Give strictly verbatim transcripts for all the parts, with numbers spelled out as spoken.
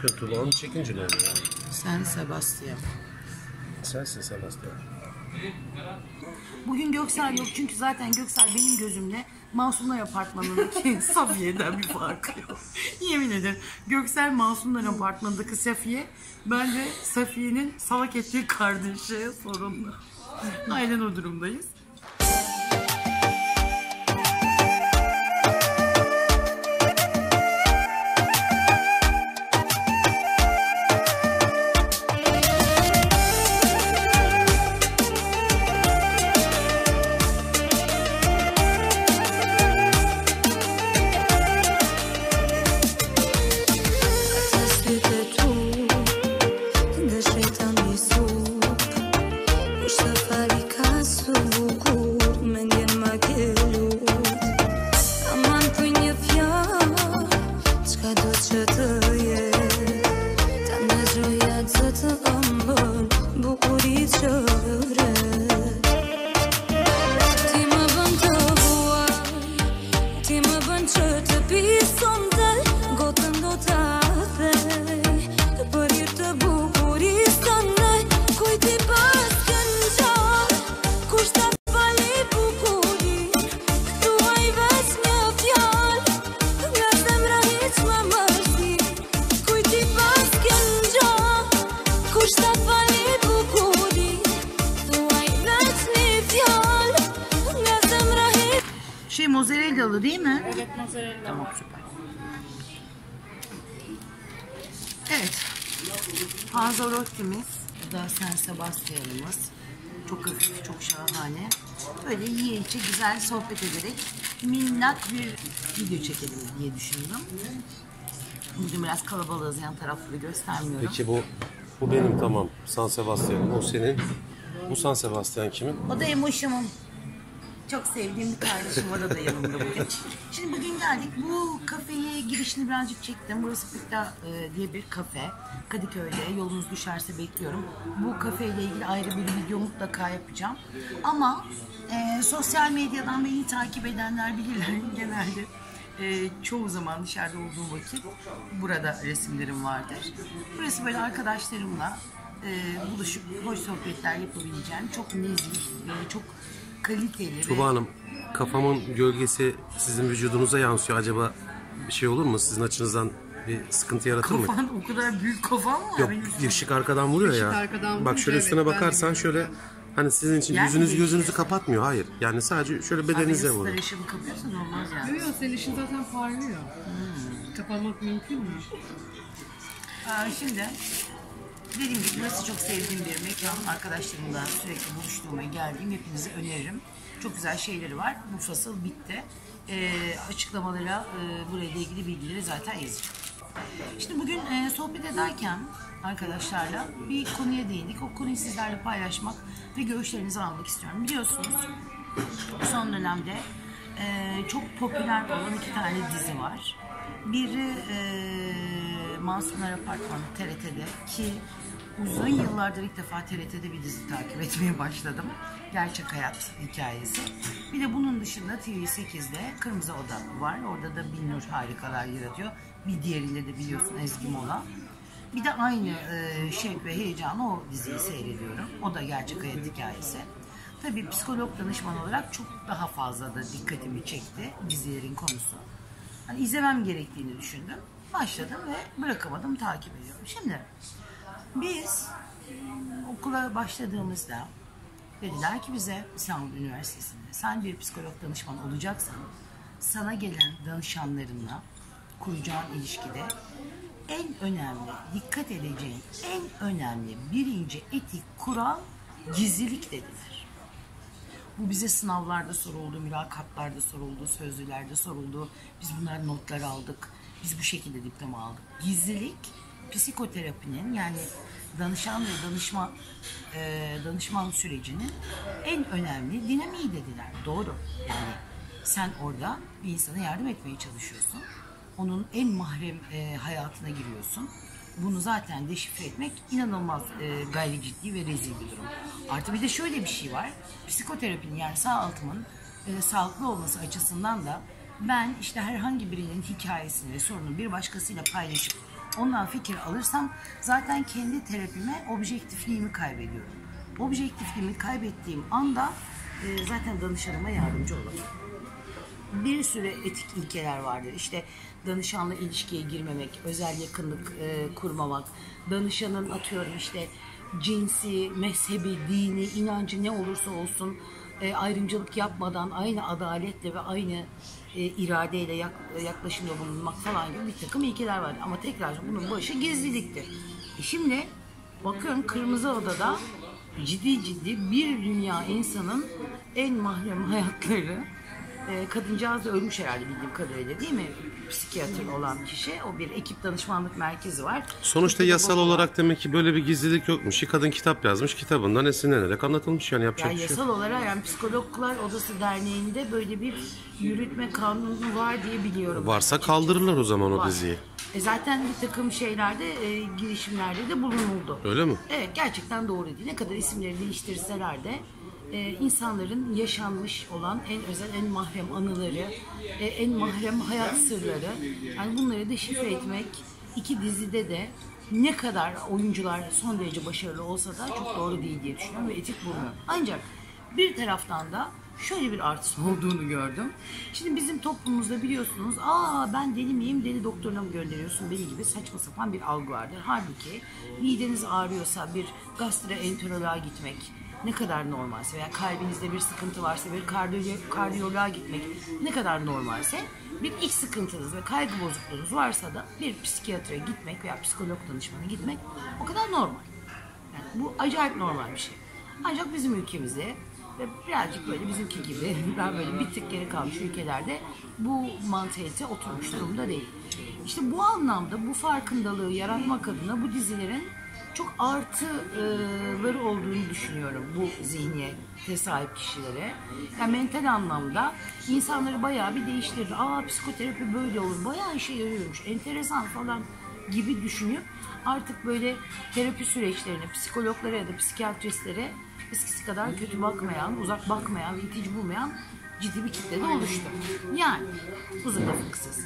yapıyorsun Tuğba? Onu çekince ne oluyor? Sen Sebastian. Sensin Sebastian. Bugün Göksel yok çünkü zaten Göksel benim gözümde Masumlar Apartmanı'ndaki Safiye'den bir farkı yok. Yemin ederim Göksel Masumlar Apartmanı'ndaki Safiye, ben de Safiye'nin salak ettiği kardeşi sorunlu. Aynen o durumdayız. Şey mozzarella'lı değil mi? Evet, mozzarella. Tamam, süper. Evet. Panzerotti'miz, bu da San Sebastian'ımız. Çok hafif, çok şahane. Böyle yiye içe güzel sohbet ederek minnak bir video çekelim diye düşündüm. Bugün biraz kalabalığız, yan tarafları göstermiyorum. Peki bu bu benim tamam. San Sebastian'ım. O senin. Bu San Sebastian kimin? O da Emoş'umun. Çok sevdiğim bir kardeşim var, o da yanımda bugün. Şimdi bugün geldik. Bu kafeye girişini birazcık çektim. Burası Pita e, diye bir kafe. Kadıköy'de. Yolunuz düşerse bekliyorum. Bu kafeyle ilgili ayrı bir video mutlaka yapacağım. Ama e, sosyal medyadan beni takip edenler bilirler. Genelde e, çoğu zaman dışarıda olduğum vakit burada resimlerim vardır. Burası böyle arkadaşlarımla e, buluşup hoş sohbetler yapabileceğim. Çok nezih, e, çok kaliteli. Tuğba Hanım, kafamın gölgesi sizin vücudunuza yansıyor. Acaba bir şey olur mu? Sizin açınızdan bir sıkıntı yaratır mı? Kafan o kadar büyük kafam mı? Yok, ışık arkadan vuruyor Işık ya. arkadan Bak şöyle vurunca üstüne evet, bakarsan şöyle, hani sizin için Yani yüzünüzü değil. gözünüzü kapatmıyor. Hayır. Yani sadece şöyle bedeninize vuruyor. vuruyor. Benim ışığımı kapıyorsun, olmaz yani. Yok yok, senin işin zaten parlıyor. Hmm. Kapanmak mümkün mü? Aa, şimdi dediğim gibi burası çok sevdiğim bir mekan. Arkadaşlarımla sürekli buluştuğuma geldiğim, hepinize öneririm. Çok güzel şeyleri var. Bu fasıl bitti. Ee, açıklamalara e, burayla ilgili bilgileri zaten yazacağım. Şimdi bugün e, sohbet ederken arkadaşlarla bir konuya değindik. O konuyu sizlerle paylaşmak ve görüşlerinizi almak istiyorum. Biliyorsunuz son dönemde e, çok popüler olan iki tane dizi var. Biri e, Masumlar Apartmanı T R T'de, ki uzun yıllardır ilk defa T R T'de bir dizi takip etmeye başladım. Gerçek hayat hikayesi. Bir de bunun dışında T V sekizde Kırmızı Oda var. Orada da Binnur harikalar yaratıyor. Bir diğeriyle de biliyorsun Ezgi Mola. Bir de aynı e, şevk ve heyecanı o diziyi seyrediyorum. O da gerçek hayat hikayesi. Tabii psikolog danışman olarak çok daha fazla da dikkatimi çekti dizilerin konusu. Hani izlemem gerektiğini düşündüm. Başladım ve bırakamadım, takip ediyorum. Şimdi biz okula başladığımızda dediler ki bize, İstanbul Üniversitesi'nde sen bir psikolog danışman olacaksan sana gelen danışanlarınla kuracağın ilişkide en önemli, dikkat edeceğin en önemli birinci etik kural gizlilik dediler. Bu bize sınavlarda soruldu, mülakatlarda soruldu, sözlülerde soruldu. Biz bunların notları aldık. Biz bu şekilde diploma aldık. Gizlilik psikoterapinin, yani danışan ve danışma e, danışman sürecinin en önemli dinamiği dediler. Doğru. Yani sen orada bir insana yardım etmeye çalışıyorsun. Onun en mahrem e, hayatına giriyorsun. Bunu zaten deşifre etmek inanılmaz e, gayri ciddi ve rezil bir durum. Artı bir de şöyle bir şey var. Psikoterapinin, yani sağaltımın e, sağlıklı olması açısından da ben işte herhangi birinin hikayesini ve sorununu bir başkasıyla paylaşıp ondan fikir alırsam zaten kendi terapime objektifliğimi kaybediyorum. Objektifliğimi kaybettiğim anda e, zaten danışanıma yardımcı olamam. Bir sürü etik ilkeler vardır. İşte danışanla ilişkiye girmemek, özel yakınlık e, kurmamak, danışanın atıyorum işte cinsi, mezhebi, dini, inancı ne olursa olsun e, ayrımcılık yapmadan aynı adaletle ve aynı e, iradeyle yak, yaklaşımda bulunmak falan gibi bir takım ilkeler var. Ama tekrar bunun başı gizliliktir. E şimdi bakıyorum Kırmızı Oda'da ciddi ciddi bir dünya insanın en mahrem hayatları. E, kadıncağız da ölmüş herhalde bildiğim kadarıyla, değil mi? Psikiyatr olan kişi. O bir ekip danışmanlık merkezi var. Sonuçta Türkiye'de yasal bu- olarak demek ki böyle bir gizlilik yokmuş. Bir kadın kitap yazmış, kitabından esinlenerek anlatılmış, yani yapacak Ya bir şey yok. yasal olarak yani Psikologlar Odası Derneği'nde böyle bir yürütme kanunu var diye biliyorum. Varsa kaldırırlar o zaman o Var. diziyi. E zaten bir takım şeylerde, e, girişimlerde de bulunuldu. Öyle mi? Evet, gerçekten doğru değil. Ne kadar isimleri değiştirseler de e, insanların yaşanmış olan en özel, en mahrem anıları, e, en mahrem hayat sırları, yani bunları deşifre etmek iki dizide de ne kadar oyuncular son derece başarılı olsa da çok doğru değil diye düşünüyorum ve etik bulmuyorum. Ancak bir taraftan da şöyle bir artısı olduğunu gördüm. Şimdi bizim toplumumuzda biliyorsunuz, aa ben deli miyim, deli doktoruna mı gönderiyorsun beni gibi saçma sapan bir algı vardır. Halbuki mideniz ağrıyorsa bir gastroenteroloğa gitmek ne kadar normalse veya kalbinizde bir sıkıntı varsa bir kardiyo- kardiyoloğa gitmek ne kadar normalse, bir iç sıkıntınız ve kaygı bozukluğunuz varsa da bir psikiyatra gitmek veya psikolog danışmana gitmek o kadar normal. Yani bu acayip normal bir şey. Ancak bizim ülkemizde ve birazcık böyle bizimki gibi ben böyle bir tık geri kalmış ülkelerde bu mantalite oturmuş durumda değil. İşte bu anlamda bu farkındalığı yaratmak adına bu dizilerin çok artıları olduğunu düşünüyorum bu zihniyete sahip kişilere. Yani mental anlamda insanları bayağı bir değiştirdi. Aa psikoterapi böyle olur, bayağı işe yarıyormuş, enteresan falan gibi düşünüp artık böyle terapi süreçlerine, psikologlara ya da psikiyatristlere eskisi kadar kötü bakmayan, uzak bakmayan ve itici bulmayan ciddi bir kitle de oluştu. Yani uzun lafın kısası.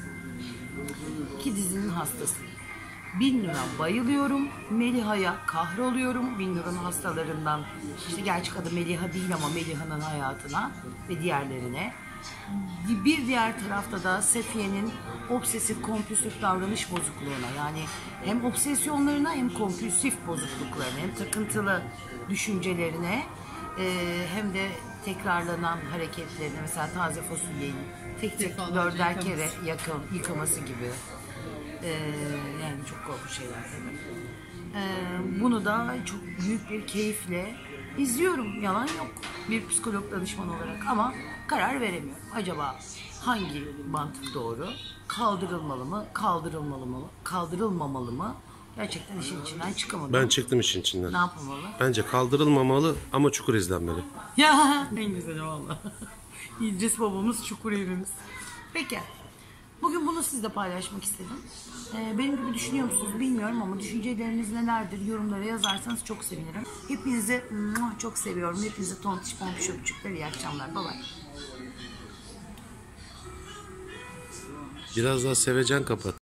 İki dizinin hastasıyım. Binnur'a bayılıyorum. Meliha'ya kahroluyorum. Binnur'un hastalarından, işte gerçek adı Meliha değil ama Meliha'nın hayatına ve diğerlerine. Bir diğer tarafta da Sefiye'nin obsesif kompulsif davranış bozukluğuna, yani hem obsesyonlarına hem kompulsif bozukluklarına hem takıntılı düşüncelerine e, hem de tekrarlanan hareketlerine, mesela taze fasulyeyi tek tek Defalarca dörder yıkaması. kere yakın, yıkaması gibi. Ee, yani çok korkunç şeyler tabii. Ee, bunu da çok büyük bir keyifle izliyorum. Yalan yok. Bir psikolog danışman olarak ama karar veremiyorum. Acaba hangi mantık doğru? Kaldırılmalı mı? Kaldırılmalı mı? Kaldırılmamalı mı? Gerçekten işin içinden çıkamadım. Ben çıktım işin içinden. Ne yapılmalı? Bence kaldırılmamalı ama çukur izlenmeli. Ya en güzeli valla. İdris babamız, çukur evimiz. Peki. Bugün bunu sizle paylaşmak istedim. Ee, benim gibi düşünüyor musunuz bilmiyorum ama düşünceleriniz nelerdir yorumlara yazarsanız çok sevinirim. Hepinizi muah, çok seviyorum. Hepinize tontiş pompiş öpücükler. İyi akşamlar. Bye bye. Biraz daha sevecen kapat.